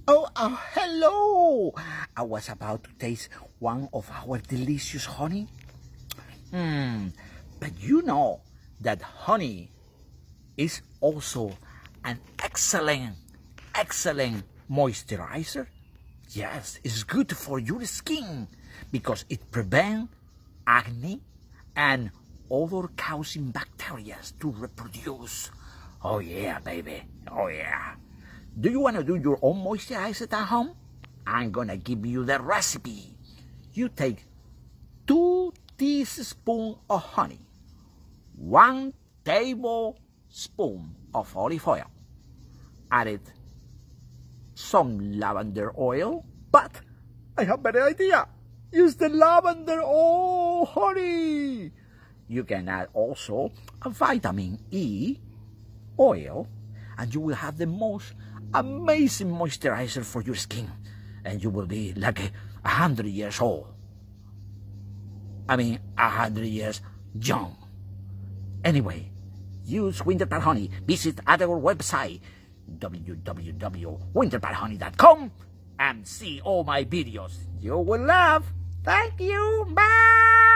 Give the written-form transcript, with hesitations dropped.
Hello! I was about to taste one of our delicious honey. But you know that honey is also an excellent moisturizer. Yes, it's good for your skin because it prevents acne and other causing bacteria to reproduce. Oh yeah, baby. Oh yeah. Do you want to do your own moisturizer at home? I'm gonna give you the recipe. You take 2 teaspoons of honey, 1 tablespoon of olive oil, added some lavender oil, but I have a better idea. Use the lavender oil honey. You can add also a vitamin E oil, and you will have the most amazing moisturizer for your skin, and you will be like 100 years old. 100 years young. Anyway, use Winterpart Honey. Visit our website www.winterparthoney.com and see all my videos. You will love. Thank you. Bye.